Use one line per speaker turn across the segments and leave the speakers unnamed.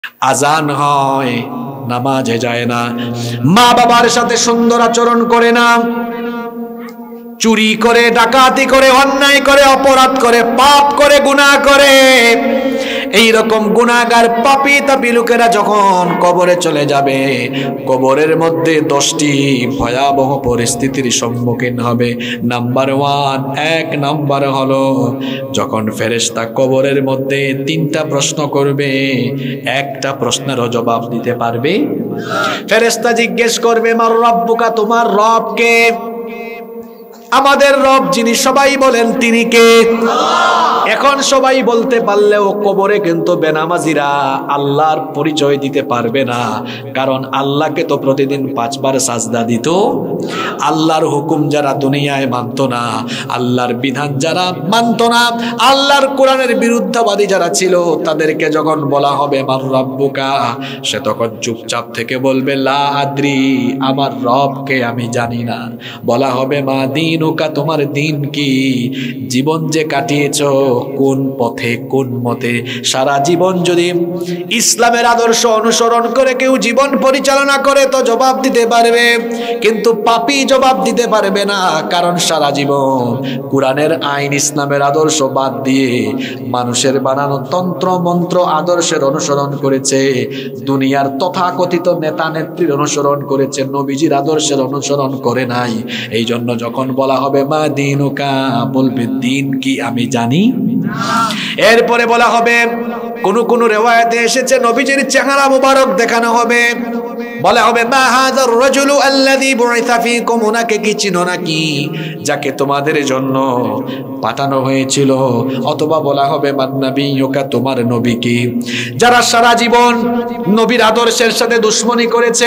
আজান হয়, নামাজে যায় না, মা বাবার সাথে সুন্দর আচরণ করে না, চুরি করে, ডাকাতি করে, অন্যায় করে, অপরাধ করে, পাপ করে, গুনাহ করে। এই রকম গুনাহগার পাপী তাপী লোকেরা যখন কবরে চলে যাবে, কবরের মধ্যে 10টি ভয়াবহ পরিস্থিতির সম্মুখীন হবে। নাম্বার 1, 1 নাম্বার হলো যখন ফেরেশতা কবরের মধ্যে 3টা প্রশ্ন করবে, একটা প্রশ্নেরও জবাব দিতে পারবে। ফেরেশতা জিজ্ঞেস করবে, মার রব্বুকা, তোমার রব কে? আমাদের রব যিনি সবাই বলেন তিনি কে? এখন সবাই বলতে পারলেও কবরে কিন্তু বেনামাজিরা আল্লাহর পরিচয় দিতে পারবে না, কারণ আল্লাহকে তো প্রতিদিন 5 বার সাজদা দিত। আল্লাহর হুকুম যারা দুনিয়ায় মানত না, আল্লাহর বিধান যারা মানত না, আল্লাহর কোরআনের বিরুদ্ধবাদী যারা ছিল, তাদেরকে যখন বলা হবে মার রব্বুকা, সে তখন চুপচাপ থেকে বলবে লা আদ্রি, আমার রবকে আমি জানি না। বলা হবে মা দীনুকা, তোমার দিন কি? জীবন যে কাটিয়েছো কোন পথে, কোন মতে? সারা জীবন যদি ইসলামের আদর্শ অনুসরণ করে কেউ জীবন পরিচালনা করে তো জবাব দিতে পারবে, কিন্তু পাপী জবাব দিতে পারবে না, কারণ সারা জীবন কোরআনের আইন, ইসলামের আদর্শ বাদ দিয়ে মানুষের বানানো তন্ত্র মন্ত্র আদর্শের অনুসরণ করেছে, দুনিয়ার তথাকথিত নেতা নেত্রীর অনুসরণ করেছে, নবীজির আদর্শের অনুসরণ করে নাই। এই জন্য যখন বলা হবে মা দীনুকা, বলবে দিন কি আমি জানি। এরপরে বলা হবে, কোন রিওয়ায়াতে এসেছে নবীজির চেহারা মুবারক দেখানো হবে, বলা হবে মা হাযার রাজুলু আল্লাযী বুইসা ফীকুম, উনাকে কি চিনো নাকি, যাকে তোমাদের জন্য পাঠানো হয়েছিল? অথবা বলা হবে মান নাবিয়্যুকা, তোমার নবী কি? যারা সারা জীবন নবীর আদর্শের সাথে দুশমনি করেছে,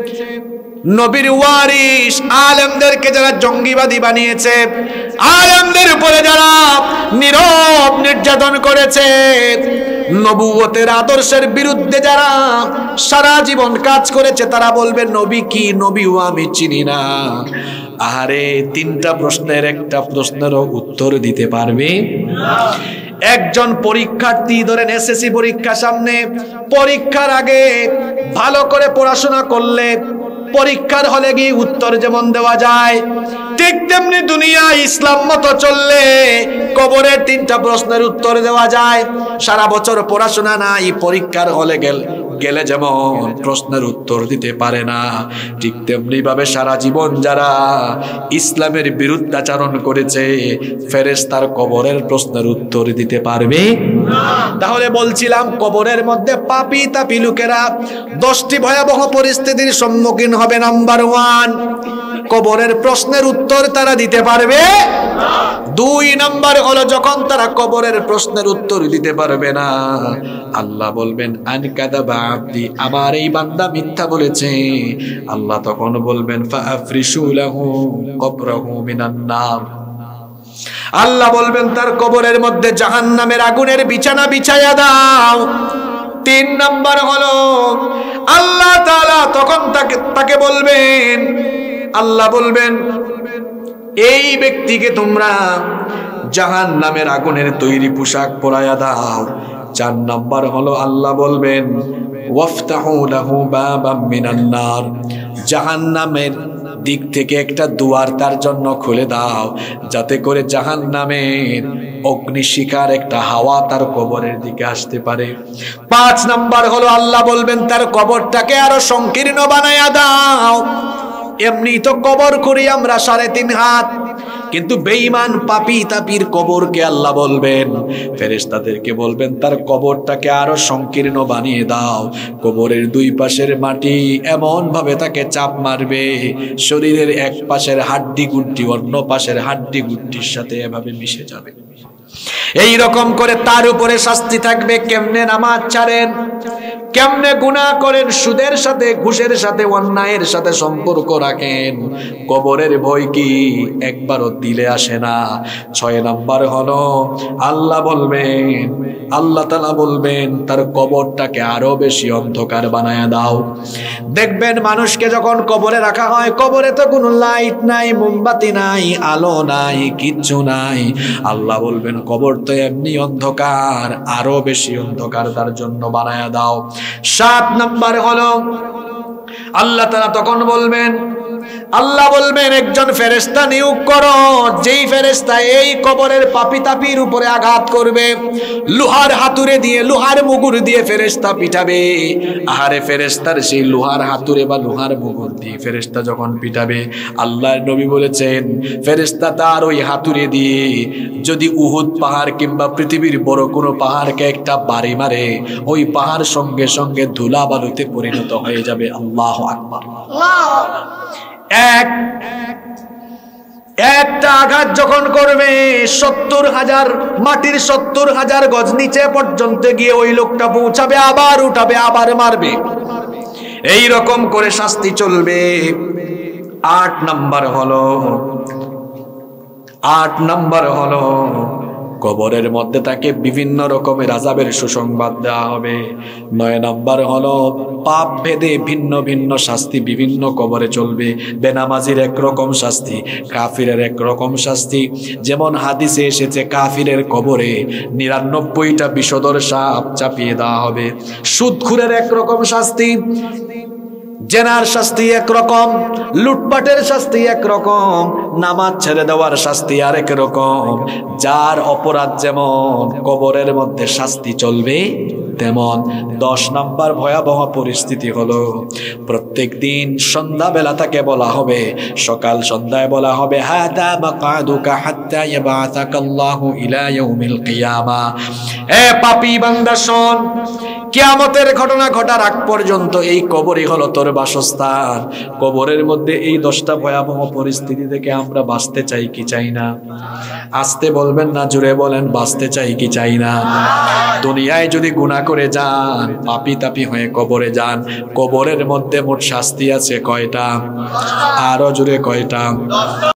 নবীর ওয়ারিস আলেমদেরকে যারা জঙ্গিবাদী বানিয়েছে, আলেমদের উপরে যারা নীরব নির্যাতন করেছে, নবুয়তের আদর্শের বিরুদ্ধে যারা সারা জীবন কাজ করেছে, তারা বলবে নবী কি? নবীও আমি চিনি না। আরে 3টা প্রশ্নের একটা প্রশ্নেরও উত্তর দিতে পারবে না। একজন পরীক্ষার্থী, ধরেন এসএসসি পরীক্ষা সামনে, পরীক্ষার আগে ভালো করে পড়াশোনা করলে পরীক্ষার হলে গিয়ে উত্তর যেমন দেওয়া যায়, ঠিক তেমনি দুনিয়া ইসলাম মতো চললে কবরের 3টা প্রশ্নের উত্তর দেওয়া যায়। সারা বছর পড়াশোনা নাই, পরীক্ষার হলে গেলে যেমন প্রশ্নের উত্তর দিতে পারে না, ঠিক তেমনি ভাবে সারা জীবন যারা ইসলামের বিরুদ্ধাচরণ করেছে, ফেরেশতার কবরের প্রশ্নের উত্তর দিতে পারবে না। তাহলে বলছিলাম কবরের মধ্যে পাপী তাপী লোকেরা 10টি ভয়াবহ পরিস্থিতির সম্মুখীন হবে। নাম্বার 1, কবরের প্রশ্নের উত্তর তারা দিতে পারবে না। 2 নাম্বার হলো যখন তারা কবরের প্রশ্নের উত্তর দিতে পারবে না, আল্লাহ বলবেন আনকাদাবা আবদি, আমার এই বান্দা মিথ্যা বলেছে। আল্লাহ তখন বলবেন ফাআফরিশু লাহু কবরাহু মিনান নার, আল্লাহ বলবেন তার কবরের মধ্যে জাহান্নামের আগুনের বিছানা বিছায়া দাও। 3 নাম্বার হলো আল্লাহ তাআলা তখন তাকে বলবেন, আল্লাহ বলবেন এই ব্যক্তিকে তোমরা জাহান্নামের আগুনের তৈরি পোশাক পরায়া দাও। 4 নাম্বার হলো আল্লাহ বলবেন ওয়াফতাহু লাহু বাবাম মিনান নার, জাহান্নামের দিক থেকে একটা দুয়ার তার জন্য খুলে দাও, যাতে করে জাহান্নামের অগ্নিশিখার একটা হাওয়া তার কবরের দিকে আসতে পারে। 5 নাম্বার হলো আল্লাহ বলবেন তার কবরটাকে আরো সংকীর্ণ বানায়া দাও। এমনি তো কবর করি আমরা 3.5 হাত, কিন্তু বেঈমান পাপী তাপীর কবরকে আল্লাহ বলবেন, ফেরেশতাদেরকে বলবেন তার কবরটাকে আরো সংকীর্ণ বানিয়ে দাও। কবরের 2 পাশের মাটি এমন ভাবে তাকে চাপ মারবে, শরীরের এক পাশের হাড্ডি গুড্ডি অন্য পাশের হাড্ডি গুড্ডির সাথে এভাবে মিশে যাবে। এই রকম করে তার উপরে শাস্তি থাকবে। কেমনে নামাজ ছাড়েন, কেমনে গুনাহ করেন, সুদের সাথে ঘুষের সাথে অন্যায়ের সাথে সম্পর্ক রাখেন, কবরের ভয় কি একবারও দিলে আসে না। 6 নাম্বার হলো আল্লাহ বলবেন আল্লাহ তাআলা বলবেন তার কবরটাকে আরো বেশি অন্ধকার বানায়া দাও। দেখবেন মানুষকে যখন কবরে রাখা হয়, কবরে তো কোনো লাইট নাই, মোমবাতি নাই, আলো নাই, কিচ্ছু নাই। আল্লাহ বলবেন কবর তো এমনি অন্ধকার, আরো বেশি অন্ধকার তার জন্য বানায়া দাও। 7 নাম্বার হলো আল্লাহ তাআলা তখন বলবেন, আল্লাহ বলবেন একজন ফেরেশতা নিয়োগ করো, যেই ফেরেশতা এই কবরের পাপী তাপির উপরে আঘাত করবে, লোহার হাতুড়ে দিয়ে, লোহার মুগুর দিয়ে ফেরেশতা পিটাবে। আহারে ফেরেশতার সেই লোহার হাতুড়ে বা লোহার মুগুর দিয়ে ফেরেশতা যখন পিটাবে, আল্লাহর নবী বলেছেন ফেরেশতা তার ওই হাতুড়ে দিয়ে যদি উহুদ পাহাড় কিংবা পৃথিবীর বড় কোনো পাহাড়কে একটা বাড়ি মারে, ওই পাহাড় সঙ্গে সঙ্গে ধুলা বালুতে পরিণত হয়ে যাবে। আল্লাহু আকবার। একটা আঘাত যখন করবে 70,000 মাটির 70,000 গজ নিচে পর্যন্ত গিয়ে ওই লোকটা পৌঁছাবে, আবার উঠাবে, আবার মারবে, এই রকম করে শাস্তি চলবে। 8 নাম্বার হলো কবরের মধ্যে তাকে বিভিন্ন রকমের আযাবের সুসংবাদ দেওয়া হবে। 9 নাম্বার হলো পাপ ভেদে ভিন্ন ভিন্ন শাস্তি বিভিন্ন কবরে চলবে। বেনামাজির একরকম শাস্তি, কাফিরের একরকম শাস্তি। যেমন হাদিসে এসেছে কাফিরের কবরে 99টা বিষধর সাপ চাপিয়ে দেওয়া হবে। সুদখুরের একরকম শাস্তি, জেনার শাস্তি একরকম, লুটপাটের শাস্তি একরকম, নামাজ ছেড়ে দেওয়ার শাস্তি আরেক রকম। যার অপরাধ যেমন কবরের মধ্যে শাস্তি চলবে তেমন। 10 নাম্বার ভয়াবহ পরিস্থিতি হলো প্রত্যেক দিন সন্ধ্যাবেলা তাকে বলা হবে, সকাল সন্ধ্যায় বলা হবে হাদা মাকাদুকা হাত্তা ইয়াবাতাকাল্লাহু ইলা ইয়াউমিল কিয়ামা। এ পাপী বান্দা শোন, কিয়ামতের ঘটনা ঘটার আগ পর্যন্ত এই কবরই হলো তোর বাসস্থান। কবরের মধ্যে এই 10টা ভয়াবহ পরিস্থিতি থেকে আমরা বাঁচতে চাই কি চাই না? আস্তে বলবেন না, জোরে বলেন, বাঁচতে চাই কি চাই না? দুনিয়ায় যদি গুনাহ করে যান, পাপী তাপী হয়ে কবরে যান, কবরের মধ্যে মোট শাস্তি আছে কয়টা? আরো জোরে কয়টা?